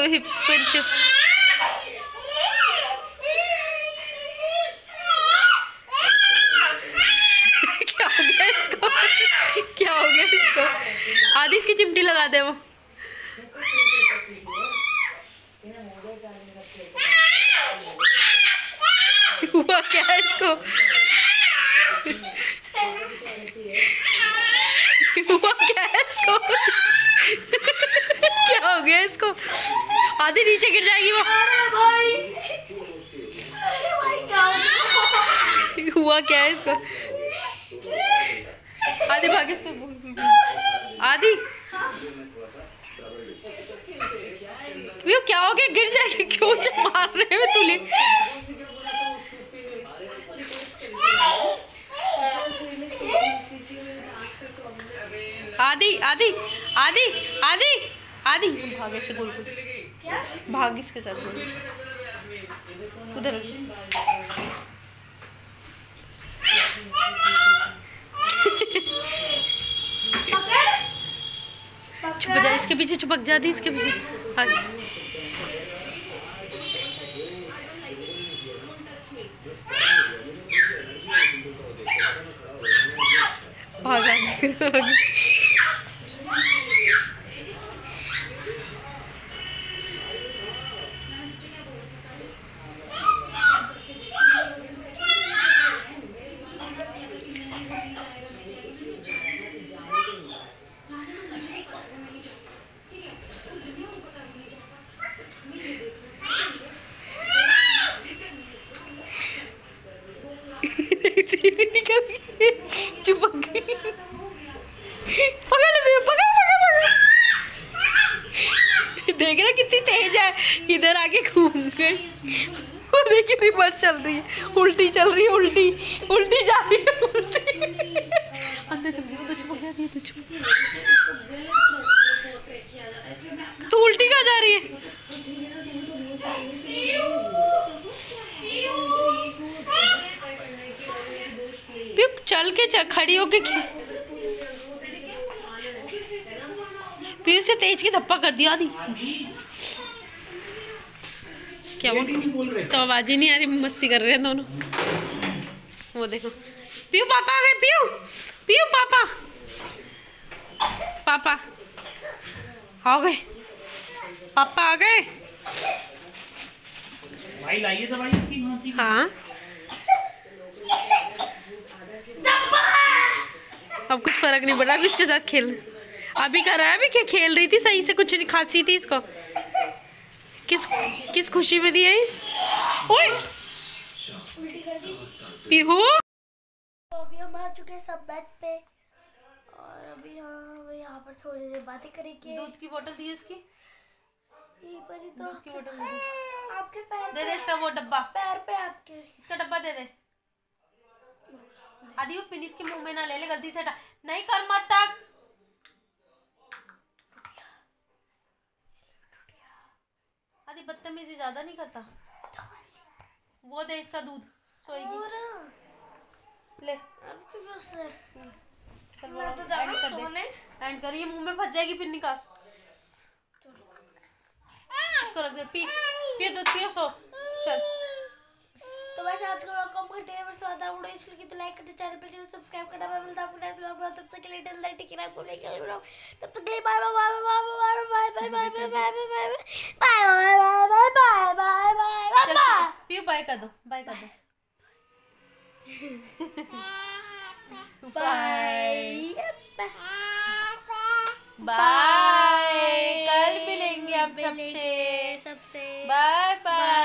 हिप्स पंच। क्या हो गया इसको? क्या हो गया इसको? आदि इसकी चिमटी लगा दे वो। हुआ क्या है इसको? हुआ क्या है इसको? क्या हो गया इसको? आधी नीचे गिर जाएगी वो। हुआ क्या है इसको? आधी भाग इसको। आधी वो क्या हो गया? गिर जाएगी। क्यों मार रहे हैं तुली? आदि आदि आदि आदि आदि भाग ऐसे गोल गोल, भाग इसके साथ गोल उधर। छुप जा इसके पीछे, छुपक जाती इसके पीछे। भाग चुपक गई। पकड़ ले, पकड़ पकड़ पकड़। देख रहा कितनी तेज है, इधर आके घूम गई। देखिए रिवर्स चल रही है, उल्टी चल रही है, उल्टी उल्टी जा रही है, उल्टी। अंदर चल रही है, चुपक जाती है, तो उल्टी कहाँ जा रही है? चल के खड़ी होके पीयू से तेज की धप्पा कर दिया। आदि क्या तो आवाज ही नहीं आ रही, मस्ती कर रहे हैं दोनों। वो देखो पीयू पापा आ गए। पीयू पीयू पापा पापा आ गए, पापा आ गए। भाई लाइए दवाई इसकी। हाँ अब कुछ फर्क नहीं पड़ा, अभी उसके साथ खेल अभी कर रहा है। अभी क्या खेल रही थी सही से, कुछ नहीं खांसी थी इसको। किस खुशी में दी है? ओए पीहू अभी हम आ चुके हैं सब बेड पे और अभी यहाँ पर थोड़ी देर बातें करेंगे। दूध की बोतल दी इसकी, यहीं पर ही तो दूध की बोतल आपके पैर दे दे इसका वो डब्बा, पैर पे आपके इसका डब्बा दे दे। आदि वो पिन इसके मुंह में ना ले ले, गलती से हटा नहीं कर मत तक। आदि बदतमीजी ज्यादा नहीं करता। वो दे इसका दूध, सोएगी ले। आपके पास है चल मैं तो जा रहा हूं सोने। एंड कर, ये मुंह में फंस जाएगी, पिन निकाल। इसको रख दे, पी पी दूध पियो, सो चल। तो वैसे आज का व्लॉग कम करते हैं, बस आता वीडियो अच्छी लगी तो लाइक करते, चैनल पे सब्सक्राइब करना। मैं मिलता हूं आपको नेक्स्ट व्लॉग में, तब तक के लिए टिल देन टेक केयर, आपको लेके आए व्लॉग। तब तक के लिए bye bye bye bye bye bye bye bye bye bye bye bye bye bye. पियो बाय कर दो, बाय कर दो। बाय बाय, कल मिलेंगे हम सबसे। सबसे बाय बाय।